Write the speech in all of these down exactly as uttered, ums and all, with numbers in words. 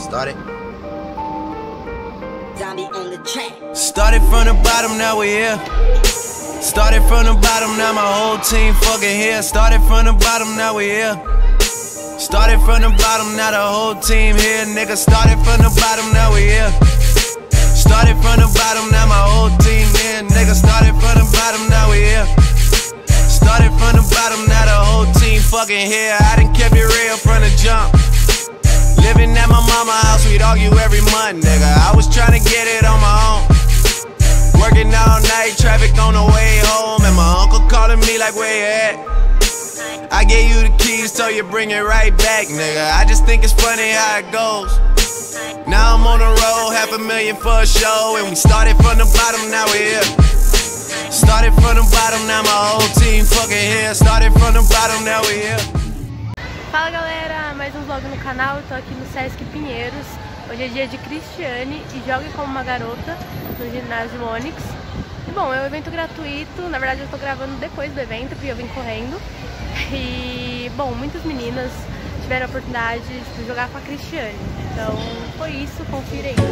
Started. Zombie on the track. Started from the bottom, now we here. Started from the bottom, now my whole team fucking here. Started from the bottom, now we here. Started from the bottom, now the whole team here, nigga. Started from the bottom, now we here. Started from the bottom, now my whole team here, nigga. Started from the bottom, now we here. Started from the bottom, now the whole team fucking here. I done kept it real from the jump. Living at my mama's house, we'd argue every month, nigga. I was tryna get it on my own. Working all night, traffic on the way home, and my uncle calling me like, where you at? I gave you the keys, so you bring it right back, nigga. I just think it's funny how it goes. Now I'm on the road, half a million for a show, and we started from the bottom, now we here. Started from the bottom, now my whole team fucking here. Started from the bottom, now we here. Fala galera, mais um vlog no canal. Eu tô aqui no Sesc Pinheiros. Hoje é dia de Cristiane e Jogue Como Uma Garota no ginásio Onyx. E bom, é um evento gratuito. Na verdade eu tô gravando depois do evento porque eu vim correndo. E bom, muitas meninas tiveram a oportunidade de jogar com a Cristiane. Então foi isso, confira aí.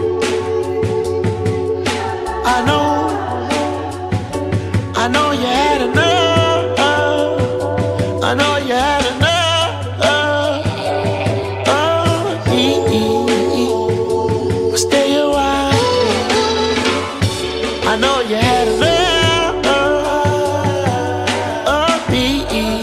I know, I know you had enough. I know you had enough. I know you had enough of me.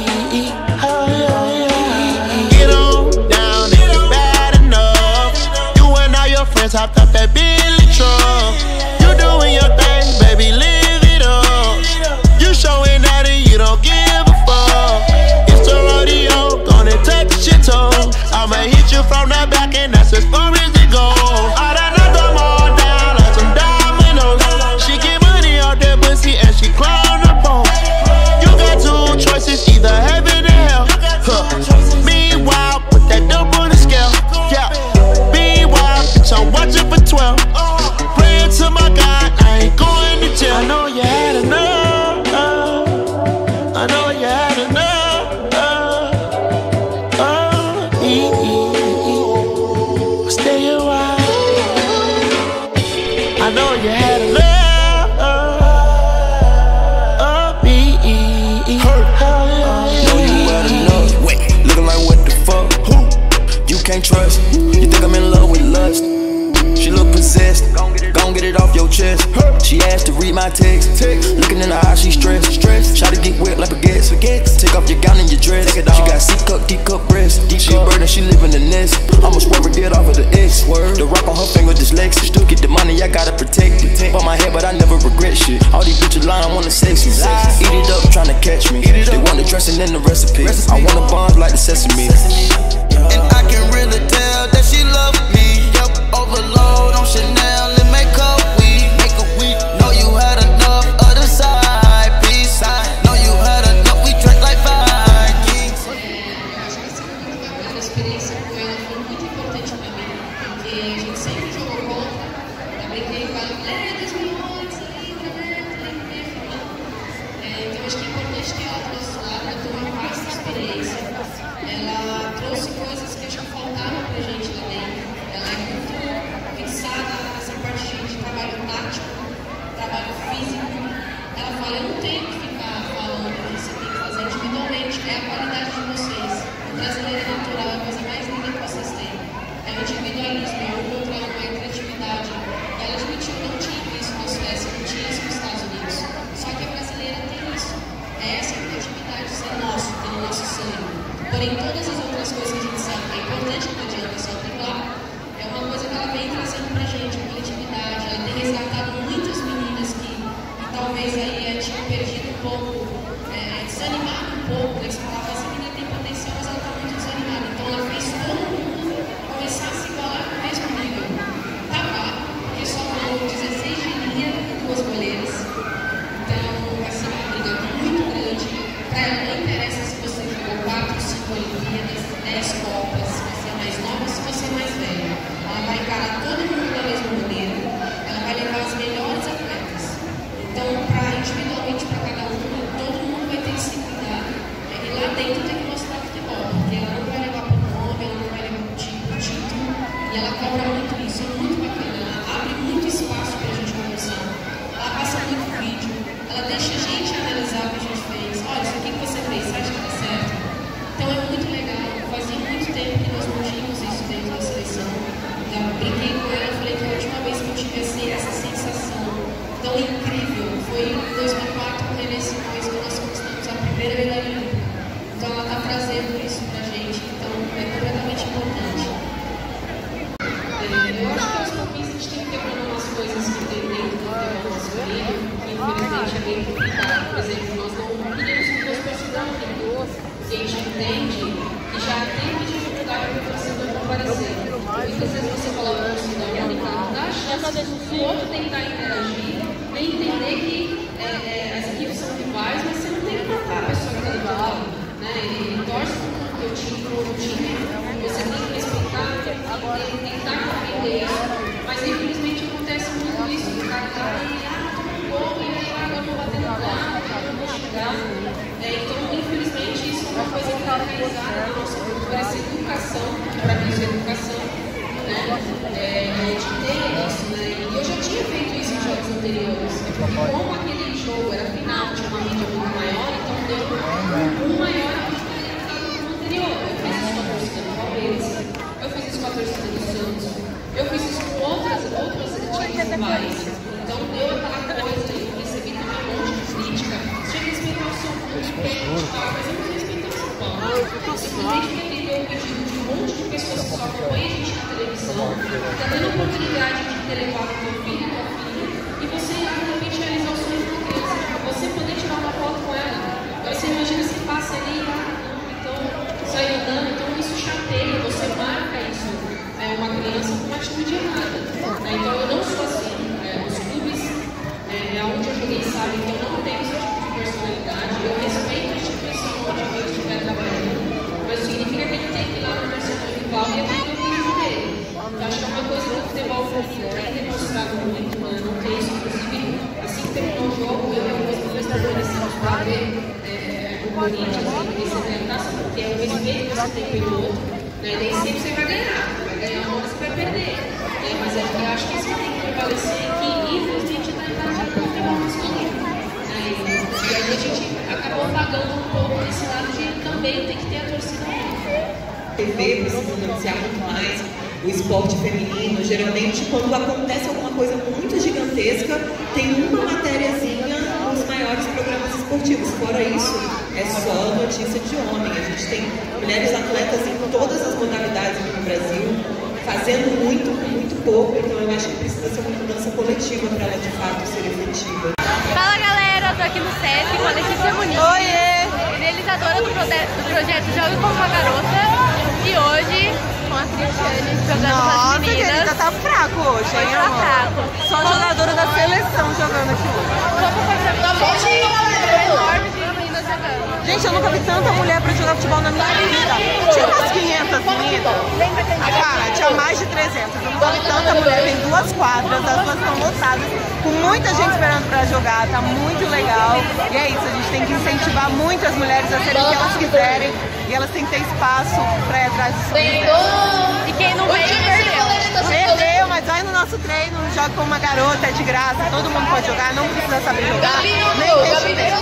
Get on down if it's bad enough. You and all your friends hopped up that Billy truck. You doing your thing, baby, live it up. You showing that and you don't give a fuck. It's a rodeo, gonna touch your toe. I'ma hit you from the back and that's as far as it goes. I done knocked them all down like some dominoes. She get money out that pussy and she climb the pole. You got two choices, either heaven or hell. Huh. Meanwhile, put that dope on the scale. Yeah. Meanwhile, bitch, I'm watching for twelve. Praying to my God, I ain't going to jail. I know you had enough. I know you had enough. Oh, e -e. Stay a while. I know you had enough. Can't trust. You think I'm in love with lust? She look possessed. Gon' get it off your chest. She asked to read my text. Looking in her eyes, she stressed. Try to get wet like baguettes. Take off your gown and your dress. She got C cup, D cup breasts. She a bird and she live in the nest. I'ma swear we get off of the X. The rock on her finger dyslexic. Still get the money, I gotta protect it. Bought my head, but I never regret shit. All these bitches lying, wanna sex me. Eat it up, tryna catch me. They want the dressing in the recipe. I want a bomb like the sesame. And I can really tell that she love me. Yup, overload on Chanel and makeup. We make a week. Know you had enough of the side piece. Know you had enough. We drank like Vikings. Eu acho que essa primeira experiência com ela foi muito importante pra mim, porque a gente sempre jogou contra. Eu brinquei com ela, falei, é, dois mil pontos, entra, né? Então acho que é importante ter ela do nosso lado. Eu tenho uma vasta experiência. Ela trouxe coisas que acho que faltavam pra gente lá dentro. Ela é muito fixada nessa parte de trabalho tático, trabalho físico. Ela fala, eu não tenho que ficar falando, você tem que fazer individualmente, é a qualidade de vocês. O brasileiro é natural, é a coisa mais linda que vocês têm. É o individualismo, é o controle, é a criatividade. E ela admitiu, não tinha isso na Suécia, não tinha isso nos Estados Unidos. Só que a brasileira tem isso. É essa criatividade, isso é nosso, tem o nosso sangue. Porém, todas as outras coisas que a gente sabe que é importante, não adianta só driblar, é uma coisa que ela vem trazendo pra gente, a coletividade. Ela tem resgatado muitas meninas que, que talvez aí é, tinham perdido um pouco, é, desanimado um pouco. Eles falavam, essa menina tem potencial, mas ela tá muito desanimada. Então ela fez todo mundo começar a se igualar no mesmo nível. Tá lá, porque só foram dezesseis de linha e duas goleiras. Então vai ser uma briga muito grande. Pra ela não interessa se você jogou quatro, cinco Olimpíadas, dez Copas, se você é mais nova ou se você é mais velha. Ela vai encarar todo mundo da mesma maneira, ela vai levar as melhores atletas. Então, pra, individualmente para cada um, todo mundo vai ter que se cuidar. É família, que infelizmente é bem complicado. Por exemplo, nós não queríamos que fosse torcedor perigoso, porque a gente entende que já teve dificuldade para o torcedor comparecer. Muitas vezes você coloca um torcedor único, não dá chance do outro tentar interagir, nem entender que é, é, as equipes são rivais, mas você não tem que matar a pessoa que está do lado. Né? Ele torce para o teu time, para o time, você tem que respeitar, tem que tentar compreender isso, mas infelizmente acontece muito isso, o cara está aí, ah, toma um gol, e aí agora eu vou bater no lado, eu vou chegar. É, então, infelizmente, isso é uma coisa que está realizada na nossa cultura, essa educação, para mim, essa educação, né? É, a gente tem isso, né? E eu já tinha feito isso em jogos anteriores, porque como aquele jogo era final, tinha uma mídia muito maior, então deu um maior anterior. Eu fiz isso com a torcida do Palmeiras, eu fiz isso com a torcida do Santos, eu fiz isso com outras, outras times rivais. Então deu aquela coisa, eu recebi também um monte de crítica. Tinha que respeitar o São Paulo, mas eu não respeitei o São Paulo. Simplesmente porque atendeu o pedido de um monte de pessoas que só acompanham a gente na televisão, está dando a oportunidade de ter levado o teu filho e tua filha, e você realmente realizar o sonho da criança, você poder tirar uma foto com ela. Então você imagina se passa ali, então sai andando, então isso chateia, você marca isso, é, uma criança com uma atitude errada. Né? Então eu não sou assim, é, os clubes é, onde eu joguei sabe que eu não tenho esse tipo de personalidade, eu respeito a instituição onde eu estiver trabalhando, mas significa que ele tem que ir lá no torcedor rival e atender o pedido dele. Então acho que é uma coisa que o futebol feminino tem demonstrado muito, né? Não tem isso, inclusive, assim que terminou o jogo, eu e algumas pessoas estabelecemos para ver o Corinthians, e você tentar, porque é o respeito que você tem pelo outro, né? Nem sempre você vai ganhar, vai ganhar uma hora você vai perder. Né? Mas é, eu acho que isso tem que prevalecer aqui, infelizmente está entrando no futebol masculino. Né? E aí a gente acabou pagando um pouco desse lado de também ter que ter a torcida única. A T V precisa anunciar muito mais o esporte feminino. Geralmente, quando acontece alguma coisa muito gigantesca, tem uma matériazinha nos maiores programas esportivos. Fora isso, é só notícia de homem. A gente tem mulheres atletas em todas as modalidades aqui no Brasil, fazendo muito com muito pouco. Então, eu acho que precisa ser uma mudança coletiva para ela, de fato, ser efetiva. Fala, galera! Eu tô aqui no Sesc com a Letícia Muniz, Oiê. Idealizadora do, do projeto Jogue como uma Garota, e hoje com a Cristiane jogando Nossa, com as meninas. Nossa, querida, tá fraco hoje, hein, Tá amor? fraco. Só a jogadora da seleção jogando aqui hoje. Como foi pra mim? É enorme de meninas jogando. Gente, eu nunca vi tanta mulher pra jogar futebol na minha vida. Tinha umas quinhentas meninas. Ah, cara, tinha mais de trezentas. Eu nunca vi tanta mulher. Tem duas quadras, as duas estão lotadas, com muita gente esperando pra jogar. Tá muito legal. E é isso, a gente tem que incentivar muito as mulheres a serem o que elas quiserem. E elas têm que ter espaço pra ir atrás disso. E quem não veio, perdeu. Perdeu, mas vai no nosso treino, joga com uma garota, é de graça, todo mundo pode jogar, não precisa saber jogar, nem deixa